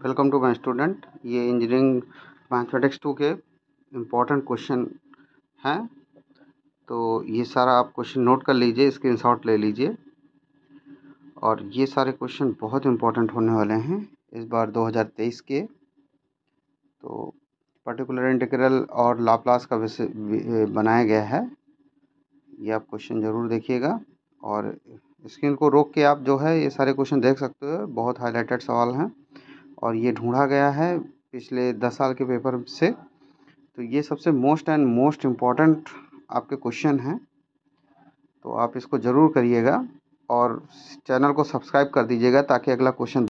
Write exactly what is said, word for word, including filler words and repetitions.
Welcome to my student. ये engineering mathematics two के important question हैं, तो ये सारा आप क्वेश्चन नोट कर लीजिए, स्क्रीनशॉट ले लीजिए। और ये सारे क्वेश्चन बहुत इम्पोर्टेंट होने वाले हैं इस बार दो हज़ार तेईस के। तो पर्टिकुलर इंटीग्रल और लाप्लास का विषय बनाया गया है, ये आप क्वेश्चन ज़रूर देखिएगा। और स्क्रीन को रोक के आप जो है ये सारे क्वेश्चन देख सकते हो, बहुत हाईलाइटेड सवाल हैं और ये ढूंढा गया है पिछले दस साल के पेपर से। तो ये सबसे मोस्ट एंड मोस्ट इम्पॉर्टेंट आपके क्वेश्चन हैं, तो आप इसको ज़रूर करिएगा और चैनल को सब्सक्राइब कर दीजिएगा ताकि अगला क्वेश्चन